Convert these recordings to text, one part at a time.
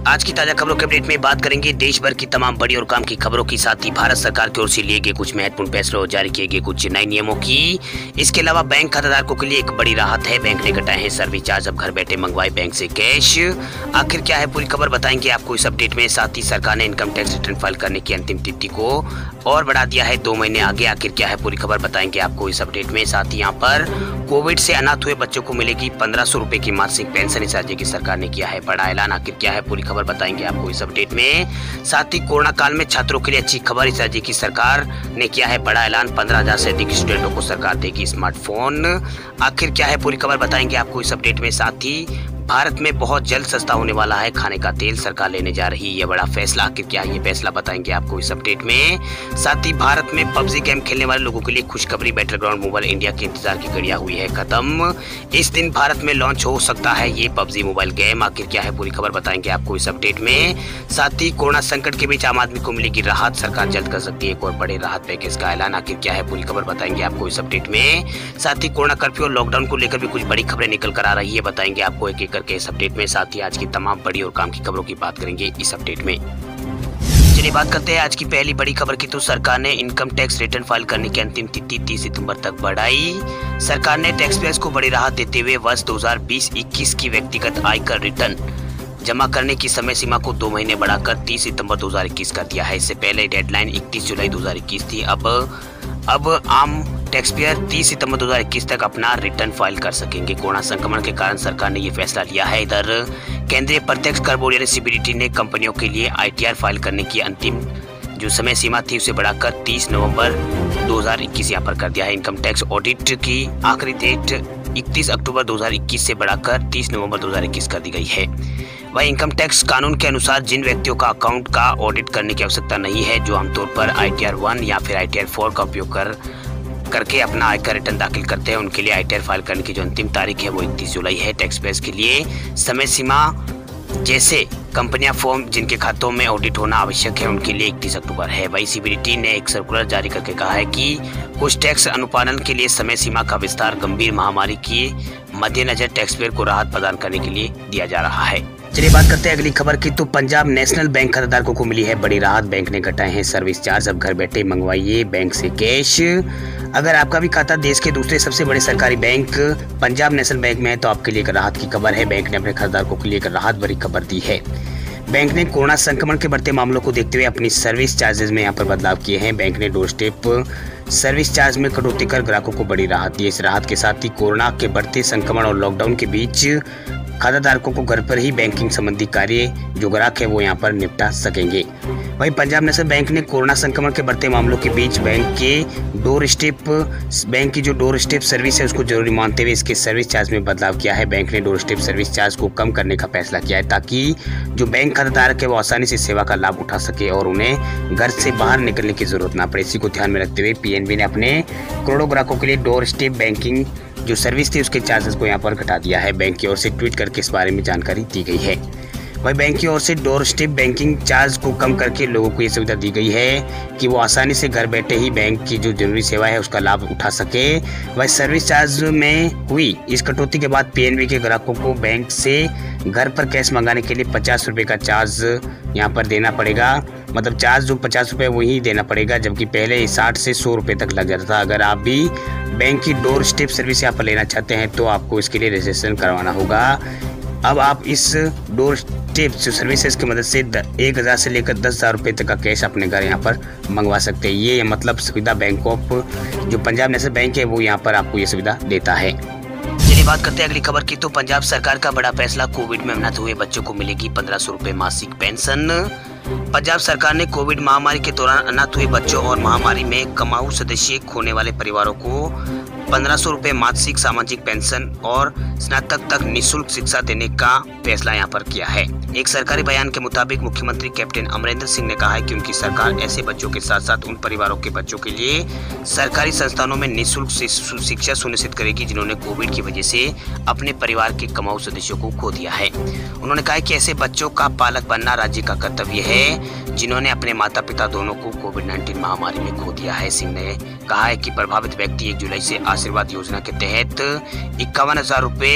आज की ताजा खबरों के अपडेट में बात करेंगे देश भर की तमाम बड़ी और काम की खबरों के साथ ही भारत सरकार की ओर से लिए गए कुछ महत्वपूर्ण फैसलों और जारी किए गए कुछ नए नियमों की। इसके अलावा बैंक खाताधारकों के लिए एक बड़ी राहत है। बैंक ने घटाए हैं सर्विस चार्ज, अब घर बैठे मंगवाए बैंक से कैश। आखिर क्या है पूरी खबर बताएंगे आपको इस अपडेट में। साथ ही सरकार ने इनकम टैक्स रिटर्न फाइल करने की अंतिम तिथि को और बढ़ा दिया है 2 महीने आगे। आखिर क्या है पूरी खबर बताएंगे आपको इस अपडेट में। साथ ही यहाँ पर कोविड से अनाथ हुए बच्चों को मिलेगी 1500 रुपए की मासिक पेंशन। इस राज्य की सरकार ने किया है बड़ा ऐलान। आखिर क्या है पूरी खबर बताएंगे आपको इस अपडेट में। साथ ही कोरोना काल में छात्रों के लिए अच्छी खबर, इस राज्य की सरकार ने किया है बड़ा ऐलान। 15,000 से अधिक स्टूडेंटों को सरकार देगी स्मार्टफोन। आखिर क्या है पूरी खबर बताएंगे आपको इस अपडेट में। साथ ही भारत में बहुत जल्द सस्ता होने वाला है खाने का तेल, सरकार लेने जा रही है ये बड़ा फैसला। आखिर क्या है ये फैसला बताएंगे आपको इस अपडेट में। साथ ही भारत में पबजी गेम खेलने वाले लोगों के लिए खुशखबरी, बैटलग्राउंड मोबाइल इंडिया के इंतजार की घड़ियां हुई है खत्म। इस दिन भारत में लॉन्च हो सकता है ये पबजी मोबाइल गेम। आखिर क्या है पूरी खबर बताएंगे आपको इस अपडेट में। साथ ही कोरोना संकट के बीच आम आदमी को मिलेगी राहत, सरकार जल्द कर सकती है एक और बड़े राहत पैकेज का ऐलान। आखिर क्या है पूरी खबर बताएंगे आपको इस अपडेट में। साथ ही कोरोना कर्फ्यू और लॉकडाउन को लेकर भी कुछ बड़ी खबरें निकल कर आ रही है, बताएंगे आपको एक एक करके इस अपडेट में। साथ ही आज की तमाम बड़ी और काम की खबरों की बात करेंगे इस अपडेट में। चलिए बात करते हैं आज की पहली बड़ी खबर की। तो सरकार ने इनकम टैक्स रिटर्न फाइल करने की अंतिम तिथि 30 सितंबर तक बढ़ाई। सरकार ने टैक्स पेयर्स को बड़ी राहत देते हुए वर्ष 2020-21 की व्यक्तिगत आयकर रिटर्न जमा करने की समय सीमा को 2 महीने बढ़ाकर 30 सितंबर 2021 कर दिया है। इससे पहले डेडलाइन 31 जुलाई 2021 थी। अब आम टैक्स पेयर 30 सितंबर 2021 तक अपना रिटर्न फाइल कर सकेंगे। कोरोना संक्रमण के कारण सरकार ने ये फैसला लिया है। इधर केंद्रीय प्रत्यक्ष कर बोर्ड यानी सीबीडीटी ने कंपनियों के लिए आईटीआर फाइल करने की अंतिम जो समय सीमा थी उसे बढ़ाकर 30 नवंबर 2021 यहाँ पर कर दिया है। इनकम टैक्स ऑडिट की आखिरी डेट 31 अक्टूबर 2021 से बढ़ाकर 30 नवंबर 2021 कर दी गई है। वही इनकम टैक्स कानून के अनुसार जिन व्यक्तियों का अकाउंट का ऑडिट करने की आवश्यकता नहीं है, जो आमतौर पर आईटीआर 1 या फिर आईटीआर 4 का उपयोग करके अपना आयकर रिटर्न दाखिल करते हैं, उनके लिए आईटीआर फाइल करने की जो अंतिम तारीख है वो 31 जुलाई है। टैक्स पेयर्स के लिए समय सीमा जैसे कंपनियां फॉर्म जिनके खातों में ऑडिट होना आवश्यक है उनके लिए 31 अक्टूबर है। वही सीबीडीटी ने एक सर्कुलर जारी करके कहा है कि कुछ टैक्स अनुपालन के लिए समय सीमा का विस्तार गंभीर महामारी के मद्देनजर टैक्स पेयर को राहत प्रदान करने के लिए दिया जा रहा है। चलिए बात करते हैं अगली खबर की। तो पंजाब नेशनल बैंक खाताधारकों को मिली है बड़ी राहत। बैंक ने घटाए हैं सर्विस चार्ज, अब घर बैठे मंगवाइए बैंक से कैश। अगर आपका भी खाता देश के दूसरे सबसे बड़े सरकारी बैंक पंजाब नेशनल बैंक में है तो आपके लिए एक राहत की खबर है। बैंक ने अपने खाताधारकों के लिए एक राहत भरी खबर दी है। बैंक ने कोरोना संक्रमण के बढ़ते मामलों को देखते हुए अपनी सर्विस चार्जेस में यहाँ पर बदलाव किए हैं। बैंक ने डोर स्टेप सर्विस चार्ज में कटौती कर ग्राहकों को बड़ी राहत दी। इस राहत के साथ ही कोरोना के बढ़ते संक्रमण और लॉकडाउन के बीच खाताधारकों को घर पर ही बैंकिंग संबंधी कार्य जो ग्राहक है वो यहाँ पर निपटा सकेंगे। वहीं पंजाब नेशनल बैंक ने कोरोना संक्रमण के बढ़ते मामलों के बीच बैंक की जो डोर स्टेप सर्विस है उसको जरूरी मानते हुए इसके सर्विस चार्ज में बदलाव किया है। बैंक ने डोर स्टेप सर्विस चार्ज को कम करने का फैसला किया है ताकि जो बैंक खाताधारक है वो आसानी से सेवा का लाभ उठा सके और उन्हें घर से बाहर निकलने की जरूरत ना पड़े। इसी को ध्यान में रखते हुए पीएनबी ने अपने करोड़ों ग्राहकों के लिए डोर स्टेप बैंकिंग जो सर्विस थी उसके चार्जेस को यहाँ पर घटा दिया है। बैंक की ओर से ट्वीट करके इस बारे में जानकारी दी गई है। वही बैंक की ओर से डोर स्टेप बैंकिंग चार्ज को कम करके लोगों को ये सुविधा दी गई है कि वो आसानी से घर बैठे ही बैंक की जो जरूरी सेवा है उसका लाभ उठा सके। वही सर्विस चार्ज में हुई इस कटौती के बाद पीएनबी के ग्राहकों को बैंक से घर पर कैश मंगाने के लिए 50 रुपये का चार्ज यहाँ पर देना पड़ेगा। मतलब चार्ज जो 50 रुपये वही देना पड़ेगा, जबकि पहले 60 से 100 रुपये तक लग जाता था। अगर आप भी बैंक की डोर स्टेप सर्विस यहाँ पर लेना चाहते हैं तो आपको इसके लिए रजिस्ट्रेशन करवाना होगा। अब आप इस डोर स्टेप सर्विसेज की मदद से 1,000 से लेकर 10,000 रुपये तक का कैश अपने घर यहाँ पर मंगवा सकते हैं। ये मतलब सुविधा बैंक ऑफ जो पंजाब नेशनल बैंक है वो यहाँ पर आपको ये सुविधा देता है। चलिए बात करते हैं अगली खबर की। तो पंजाब सरकार का बड़ा फैसला, कोविड में अनाथ हुए बच्चों को मिलेगी 1500 रुपये मासिक पेंशन। पंजाब सरकार ने कोविड महामारी के दौरान अनाथ हुए बच्चों और महामारी में कमाऊ सदस्य खोने वाले परिवारों को 1500 रुपये मासिक सामाजिक पेंशन और स्नातक तक निःशुल्क शिक्षा देने का फैसला यहाँ पर किया है। एक सरकारी बयान के मुताबिक मुख्यमंत्री कैप्टन अमरिंदर सिंह ने कहा है कि उनकी सरकार ऐसे बच्चों के साथ साथ उन परिवारों के बच्चों के लिए सरकारी संस्थानों में निःशुल्क शिक्षा सुनिश्चित करेगी जिन्होंने कोविड की वजह से अपने परिवार के कमाऊ सदस्यों को खो दिया है। उन्होंने कहा कि ऐसे बच्चों का पालक बनना राज्य का कर्तव्य है जिन्होंने अपने माता पिता दोनों को कोविड-19 महामारी में खो दिया है। सिंह ने कहा है कि प्रभावित व्यक्ति 1 जुलाई से आशीर्वाद योजना के तहत 51,000 रुपये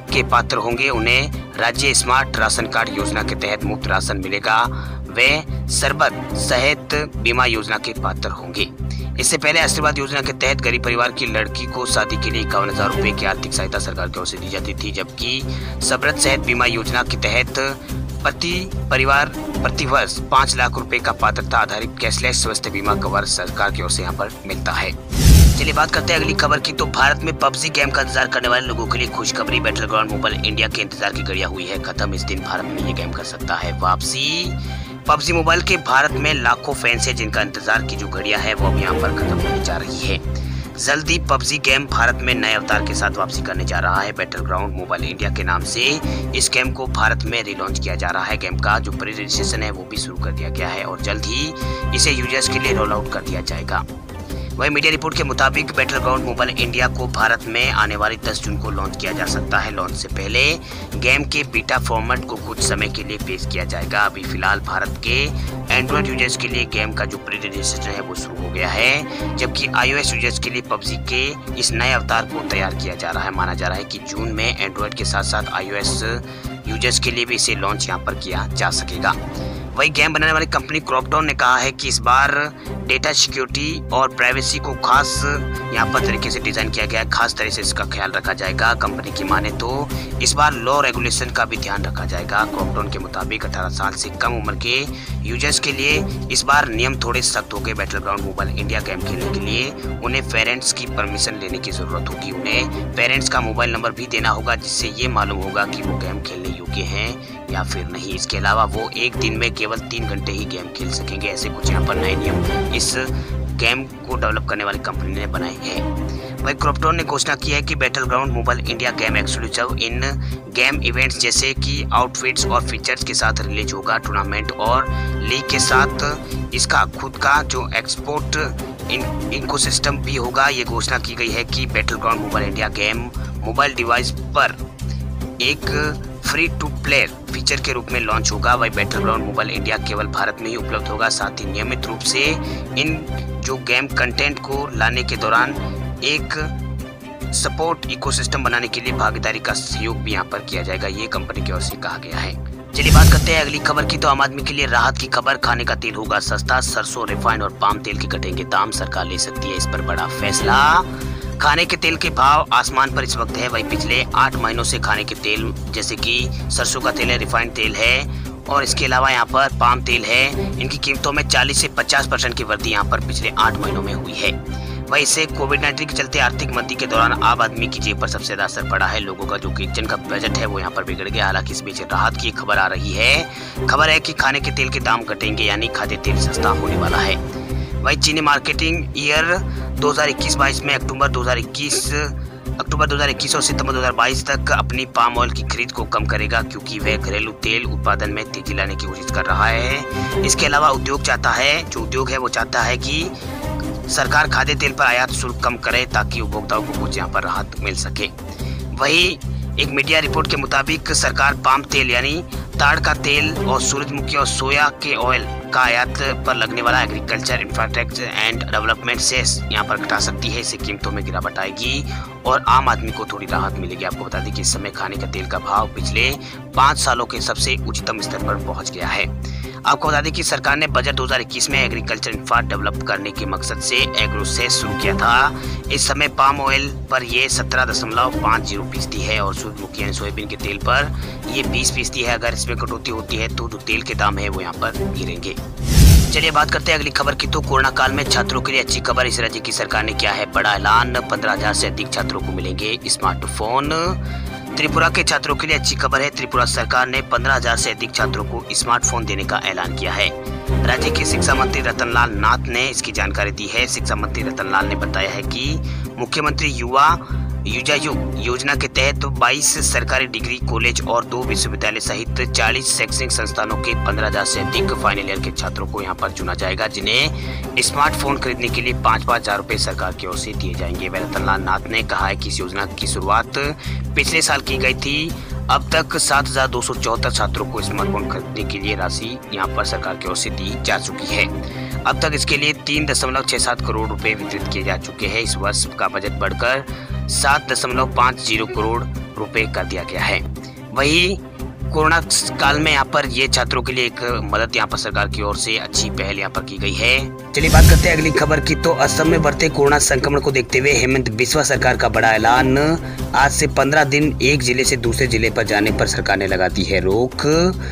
के पात्र होंगे उन्हें राज्य स्मार्ट राशन कार्ड योजना के तहत मुफ्त राशन मिलेगा। वे सरबत सेहत बीमा योजना के पात्र होंगे। इससे पहले आशीर्वाद योजना के तहत गरीब परिवार की लड़की को शादी के लिए 51,000 रुपए की आर्थिक सहायता सरकार की ओर से दी जाती थी, जबकि सरबत सेहत बीमा योजना के तहत प्रति परिवार प्रति वर्ष 5 लाख रुपए का पात्रता आधारित कैशलेस स्वास्थ्य बीमा कवर सरकार की ओर से यहाँ पर मिलता है। चलिए बात करते हैं अगली खबर की। तो भारत में पबजी गेम का इंतजार करने वाले लोगों के लिए खुशखबरी, बैटलग्राउंड मोबाइल इंडिया के इंतजार की घड़ियां हुई है खत्म। इस दिन भारत में ये गेम कर सकता है वापसी। पबजी मोबाइल के भारत में लाखों फैंस हैं जिनका इंतजार की जो घड़ियां है वो अब यहाँ पर खत्म होने जा रही है। जल्दी पबजी गेम भारत में नए अवतार के साथ वापसी करने जा रहा है। बैटलग्राउंड मोबाइल इंडिया के नाम से इस गेम को भारत में रिलॉन्च किया जा रहा है। गेम का जो प्री रजिस्ट्रेशन है वो भी शुरू कर दिया गया है और जल्द ही इसे यूजर्स के लिए रोल आउट कर दिया जाएगा। वही मीडिया रिपोर्ट के मुताबिक बैटलग्राउंड मोबाइल इंडिया को भारत में आने वाली 10 जून को लॉन्च किया जा सकता है। लॉन्च से पहले गेम के बीटा फॉर्मेट को कुछ समय के लिए पेश किया जाएगा। अभी फिलहाल भारत के एंड्रॉइड यूजर्स के लिए गेम का जो प्री रजिस्ट्रेशन है वो शुरू हो गया है, जबकि iOS यूजर्स के लिए पबजी के इस नए अवतार को तैयार किया जा रहा है। माना जा रहा है कि जून में एंड्रॉइड के साथ साथ iOS यूजर्स के लिए भी इसे लॉन्च यहाँ पर किया जा सकेगा। वही गेम बनाने वाली कंपनी क्रॉकडाउन ने कहा है कि इस बार डेटा सिक्योरिटी और प्राइवेसी को खास यहाँ पर तरीके से डिजाइन किया गया है, खास तरह से इसका ख्याल रखा जाएगा। कंपनी की माने तो इस बार लॉ रेगुलेशन का भी ध्यान रखा जाएगा। क्रॉकडाउन के मुताबिक 18 साल से कम उम्र के यूजर्स के लिए इस बार नियम थोड़े सख्त हो गए। बैटलग्राउंड मोबाइल इंडिया गेम खेलने के लिए उन्हें पेरेंट्स की परमिशन लेने की जरूरत होगी। उन्हें पेरेंट्स का मोबाइल नंबर भी देना होगा जिससे ये मालूम होगा कि वो गेम खेलने योग्य हैं या फिर नहीं। इसके अलावा वो एक दिन में केवल 3 घंटे ही गेम खेल सकेंगे। ऐसे कुछ यहाँ पर नए नियम इस गेम को डेवलप करने वाली कंपनी ने बनाए हैं। वही क्रॉकडाउन ने घोषणा की है कि Battleground Mobile India game exclusive in game events जैसे कि आउटफिट्स और फीचर्स के साथ रिलीज होगा। टूर्नामेंट और लीग के साथ इसका खुद का जो एक्सपोर्ट इकोसिस्टम भी होगा। ये घोषणा की गई है कि Battleground Mobile India game mobile device पर एक फ्री टू प्लेयर फीचर के रूप में लॉन्च होगा। वही बैटलग्राउंड मोबाइल इंडिया केवल भारत में ही उपलब्ध होगा। साथ ही नियमित रूप से इन जो गेम कंटेंट को लाने के दौरान एक सपोर्ट इकोसिस्टम बनाने के लिए भागीदारी का सहयोग भी यहाँ पर किया जाएगा। ये कंपनी की ओर से कहा गया है। चलिए बात करते हैं अगली खबर की। तो आम आदमी के लिए राहत की खबर, खाने का तेल होगा सस्ता। सरसों, रिफाइंड और पाम तेल के घटेंगे दाम, सरकार ले सकती है इस पर बड़ा फैसला। खाने के तेल के भाव आसमान पर इस वक्त है। वही पिछले 8 महीनों से खाने के तेल जैसे कि सरसों का तेल है, रिफाइंड तेल है और इसके अलावा यहाँ पर पाम तेल है, इनकी कीमतों में 40 से 50% की वृद्धि यहाँ पर पिछले 8 महीनों में हुई है। वहीं इससे कोविड-19 के चलते आर्थिक मंदी के दौरान आम आदमी की जेब पर सबसे ज्यादा असर पड़ा है। लोगों का जो किचन का बजट है वो यहाँ पर बिगड़ गया। हालांकि इस बीच राहत की खबर आ रही है। खबर है कि खाने के तेल के दाम घटेंगे, यानी खाद्य तेल सस्ता होने वाला है। वही चीनी मार्केटिंग ईयर 2021-22 में अक्टूबर 2021 और सितंबर 2022 तक अपनी पाम ऑयल की खरीद को कम करेगा, क्योंकि वह घरेलू तेल उत्पादन में तेजी लाने की कोशिश कर रहा है। इसके अलावा उद्योग है वो चाहता है कि सरकार खाद्य तेल पर आयात शुल्क कम करे ताकि उपभोक्ताओं को कुछ यहाँ पर राहत मिल सके। वही एक मीडिया रिपोर्ट के मुताबिक सरकार पाम तेल यानी ताड़ का तेल और सूरजमुखी और सोया के ऑयल का आयात पर लगने वाला agriculture infrastructure and development cess यहाँ पर घटा सकती है। इससे कीमतों में गिरावट आएगी और आम आदमी को थोड़ी राहत मिलेगी। आपको बता दें कि इस समय खाने का तेल का भाव पिछले 5 सालों के सबसे उच्चतम स्तर पर पहुंच गया है। आपको बता दें कि सरकार ने बजट 2021 में एग्रीकल्चर इंफ्रा डेवलप करने के मकसद से एग्रो सेस शुरू किया था। इस समय पाम ऑयल पर ये 17.50% है और सूरजमुखी यानी सोयाबीन के तेल पर ये 20% है। अगर इसमें कटौती होती है तो जो तेल के दाम है वो यहाँ पर गिरेंगे। चलिए बात करते हैं अगली खबर की। तो कोरोना काल में छात्रों के लिए अच्छी खबर, इस राज्य की सरकार ने किया है बड़ा ऐलान। 15,000 से अधिक छात्रों को मिलेंगे स्मार्टफोन। त्रिपुरा के छात्रों के लिए अच्छी खबर है। त्रिपुरा सरकार ने 15,000 से अधिक छात्रों को स्मार्टफोन देने का ऐलान किया है। राज्य के शिक्षा मंत्री रतनलाल नाथ ने इसकी जानकारी दी है। शिक्षा मंत्री रतनलाल ने बताया है कि मुख्यमंत्री युवा युजायुग योजना के तहत 22 सरकारी डिग्री कॉलेज और 2 विश्वविद्यालय सहित 40 शैक्षणिक संस्थानों के 15,000 से अधिक फाइनल ईयर के छात्रों को यहां पर चुना जाएगा, जिन्हें स्मार्टफोन खरीदने के लिए 5-5 हजार रुपए सरकार की ओर से दिए जाएंगे। रतनलाल नाथ ने कहा है कि इस योजना की शुरुआत पिछले साल की गई थी। अब तक 7,274 छात्रों को स्मार्टफोन खरीदने के लिए राशि यहां पर सरकार की ओर से दी जा चुकी है। अब तक इसके लिए 3.67 करोड़ रुपए वितरित किए जा चुके हैं। इस वर्ष का बजट बढ़कर 7.50 करोड़ रुपए कर दिया गया है। वही कोरोना काल में यहाँ पर ये छात्रों के लिए एक मदद यहाँ पर सरकार की ओर से अच्छी पहल यहाँ पर की गई है। चलिए बात करते हैं अगली खबर की। तो असम में बढ़ते कोरोना संक्रमण को देखते हुए हेमंत बिस्वा सरकार का बड़ा ऐलान। आज से 15 दिन एक जिले से दूसरे जिले पर जाने पर सरकार ने लगा दी है रोक।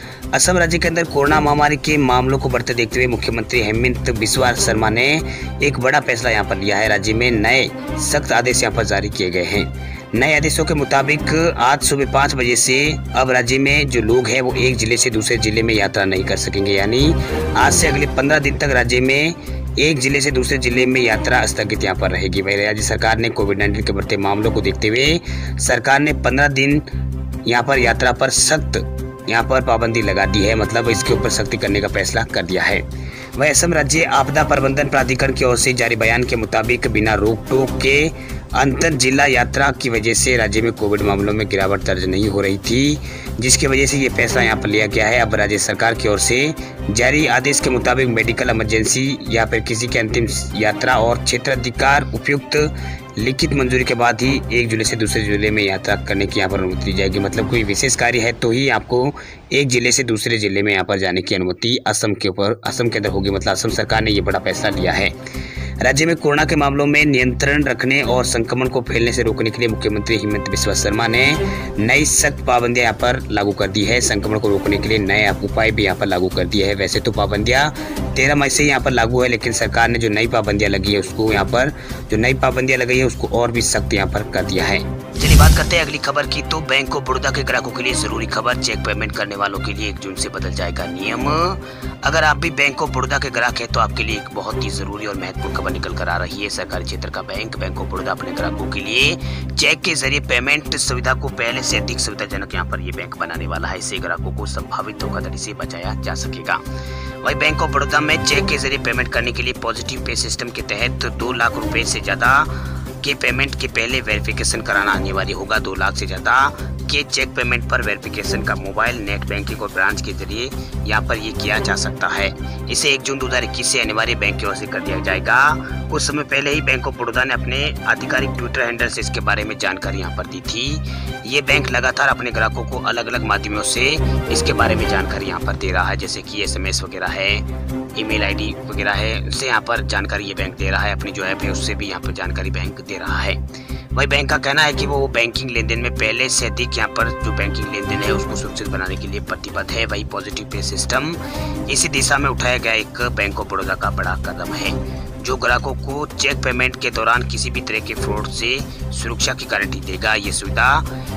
असम राज्य के अंदर कोरोना महामारी के मामलों को बढ़ते देखते हुए मुख्यमंत्री हेमंत बिस्वा शर्मा ने एक बड़ा फैसला यहाँ पर लिया है। राज्य में नए सख्त आदेश यहाँ पर जारी किए गए हैं। नए आदेशों के मुताबिक आज सुबह 5 बजे से अब राज्य में जो लोग हैं वो एक जिले से दूसरे जिले में यात्रा नहीं कर सकेंगे। यानी आज से अगले 15 दिन तक राज्य में एक जिले से दूसरे जिले में यात्रा स्थगित यहाँ पर रहेगी। वही राज्य सरकार ने कोविड-19 के बढ़ते मामलों को देखते हुए सरकार ने 15 दिन यहाँ पर यात्रा पर सख्त यहाँ पर पाबंदी लगा दी है। मतलब इसके ऊपर सख्ती करने का फैसला कर दिया है। वह असम राज्य आपदा प्रबंधन प्राधिकरण की ओर से जारी बयान के मुताबिक बिना रोक टोक के अंतर जिला यात्रा की वजह से राज्य में कोविड मामलों में गिरावट दर्ज नहीं हो रही थी, जिसकी वजह से ये फैसला यहाँ पर लिया गया है। अब राज्य सरकार की ओर से जारी आदेश के मुताबिक मेडिकल इमरजेंसी या फिर किसी के अंतिम यात्रा और क्षेत्राधिकार उपयुक्त लिखित मंजूरी के बाद ही एक जिले से दूसरे जिले में यात्रा करने की यहाँ पर अनुमति दी जाएगी। मतलब कोई विशेष कार्य है तो ही आपको एक जिले से दूसरे जिले में यहाँ पर जाने की अनुमति असम के अंदर होगी। मतलब असम सरकार ने ये बड़ा फैसला लिया है। राज्य में कोरोना के मामलों में नियंत्रण रखने और संक्रमण को फैलने से रोकने के लिए मुख्यमंत्री हेमंत बिस्वा शर्मा ने नई सख्त पाबंदियां यहाँ पर लागू कर दी है। संक्रमण को रोकने के लिए नए उपाय भी यहाँ पर लागू कर दिए हैं। वैसे तो पाबंदियां 13 मई से यहाँ पर लागू है, लेकिन सरकार ने जो नई पाबंदियां लगी है उसको यहाँ पर लगाई है उसको और भी सख्त यहाँ पर कर दिया है। चलिए बात करते हैं अगली खबर की। तो बैंक ऑफ बड़ौदा के ग्राहकों के लिए जरूरी खबर। चेक पेमेंट करने वालों के लिए 1 जून से बदल जाएगा नियम। अगर आप भी बैंक ऑफ बड़ौदा के ग्राहक हैं तो आपके लिए एक बहुत ही जरूरी और महत्वपूर्ण खबर निकल कर आ रही है। सरकारी क्षेत्र का बैंक ऑफ बड़ौदा अपने ग्राहकों के लिए चेक के जरिए पेमेंट सुविधा को पहले से अधिक सुविधाजनक यहाँ पर ये बैंक बनाने वाला है। इससे ग्राहकों को संभावित धोखाधड़ी से बचाया जा सकेगा। वही बैंक ऑफ बड़ौदा में चेक के जरिए पेमेंट करने के लिए पॉजिटिव पे सिस्टम के तहत 2 लाख रुपए से ज्यादा के पेमेंट के पहले वेरिफिकेशन कराना अनिवार्य होगा। 2 लाख से ज्यादा के चेक पेमेंट पर वेरिफिकेशन का मोबाइल, नेट बैंकिंग और ब्रांच के जरिए यहाँ पर ये किया जा सकता है। इसे 1 जून 2021 से अनिवार्य बैंक की ओर से कर दिया जाएगा। कुछ समय पहले ही बैंक ऑफ बड़ौदा ने अपने आधिकारिक ट्विटर हैंडल से इसके बारे में जानकारी यहाँ पर दी थी। ये बैंक लगातार अपने ग्राहकों को अलग अलग माध्यमों से इसके बारे में जानकारी यहाँ पर दे रहा है, जैसे कि SMS वगैरह है, ईमेल ID वगैरह है, उससे यहाँ पर जानकारी ये बैंक दे रहा है। अपनी जो ऐप है उससे भी यहाँ पर जानकारी बैंक दे रहा है। वही बैंक का कहना है कि वो बैंकिंग लेन देन में पहले से अधिक यहाँ पर जो बैंकिंग लेन देन है उसको सुरक्षित बनाने के लिए प्रतिबद्ध है। वही पॉजिटिव पे सिस्टम इसी दिशा में उठाया गया एक बैंक ऑफ बड़ौदा का बड़ा कदम है, जो ग्राहकों को चेक पेमेंट के दौरान किसी भी तरह के फ्रॉड से सुरक्षा की गारंटी देगा। ये सुविधा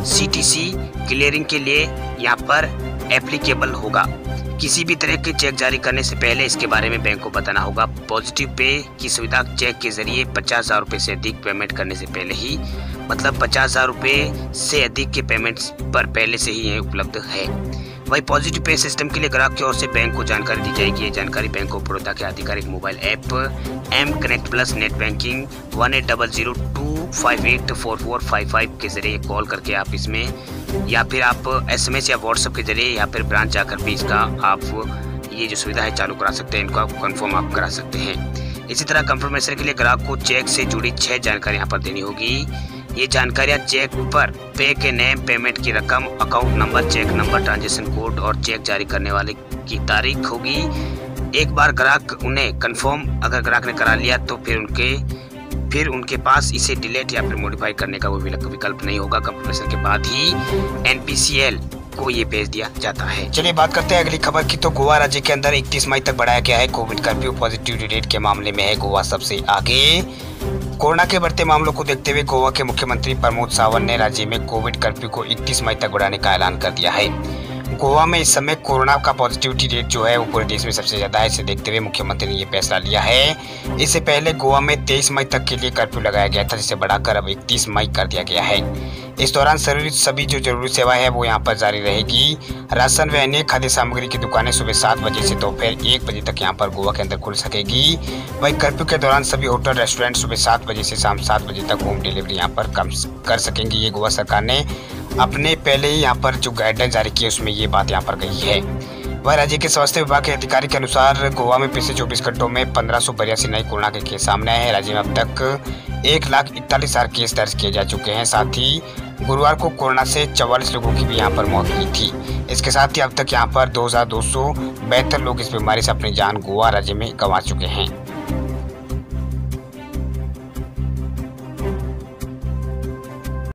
CTC क्लियरिंग के लिए यहाँ पर एप्लीकेबल होगा। किसी भी तरह के चेक जारी करने से पहले इसके बारे में बैंक को बताना होगा। पॉजिटिव पे की सुविधा चेक के जरिए 50,000 रुपए से अधिक पेमेंट करने से पहले ही, मतलब 50,000 रुपए से अधिक के पेमेंट पर पहले से ही ये उपलब्ध है। वही पॉजिटिव पे सिस्टम के लिए ग्राहक की ओर से बैंक को जानकारी दी जाएगी। ये जानकारी बैंक ऑफ बड़ौदा के आधिकारिक mobile app M connect plus net banking 1800258445 के जरिए कॉल करके आप इसमें, या फिर आप SMS या WhatsApp के जरिए या फिर ब्रांच जाकर भी इसका आप ये जो सुविधा है चालू करा सकते हैं। इनको आप कंफर्म आप करा सकते हैं। इसी तरह कंफर्मेशन के लिए ग्राहक को चेक से जुड़ी 6 जानकारी यहाँ पर देनी होगी। ये जानकारियाँ चेक पर पे के नेम, पेमेंट की रकम, account number, cheque number, transaction code और चेक जारी करने वाले की तारीख होगी। एक बार ग्राहक उन्हें कंफर्म अगर ग्राहक ने करा लिया तो फिर उनके पास इसे डिलीट या फिर मॉडिफाई करने का कोई विकल्प नहीं होगा। कंफर्मेशन के बाद ही NPCL को ये भेज दिया जाता है। चलिए बात करते हैं अगली खबर की। तो गोवा राज्य के अंदर 31 मई तक बढ़ाया गया है कोविड कर्फ्यू। पॉजिटिविटी रेट के मामले में है गोवा सबसे आगे। कोरोना के बढ़ते मामलों को देखते हुए गोवा के मुख्यमंत्री प्रमोद सावंत ने राज्य में कोविड कर्फ्यू को 31 मई तक बढ़ाने का ऐलान कर दिया है। गोवा में इस समय कोरोना का पॉजिटिविटी रेट जो है वो पूरे देश में सबसे ज्यादा है। इसे देखते हुए मुख्यमंत्री ने ये फैसला लिया है। इससे पहले गोवा में 23 मई तक के लिए कर्फ्यू लगाया गया था, जिसे बढ़ाकर अब 31 मई कर दिया गया है। इस दौरान सभी जो जरूरी सेवाएं है वो यहाँ पर जारी रहेगी। राशन व अन्य खाद्य सामग्री की दुकानें सुबह 7 बजे से दोपहर 1 बजे तक यहाँ पर गोवा के अंदर खुल सकेगी। वहीं कर्फ्यू के दौरान सभी होटल रेस्टोरेंट सुबह 7 बजे से शाम 7 बजे तक होम डिलीवरी यहाँ पर कर सकेंगी। ये गोवा सरकार ने अपने पहले ही यहाँ पर जो गाइडलाइन जारी की है उसमें ये बात यहाँ पर कही है। वह राज्य के स्वास्थ्य विभाग के अधिकारी के अनुसार गोवा में पिछले 24 घंटों में 1582 नए कोरोना के केस सामने आए हैं। राज्य में अब तक 1,41,000 केस दर्ज किए जा चुके हैं। साथ ही गुरुवार को कोरोना से 44 लोगों की भी यहां पर मौत हुई थी। इसके साथ ही अब तक यहां पर 2,272 लोग इस बीमारी से अपनी जान गोवा राज्य में गंवा चुके हैं।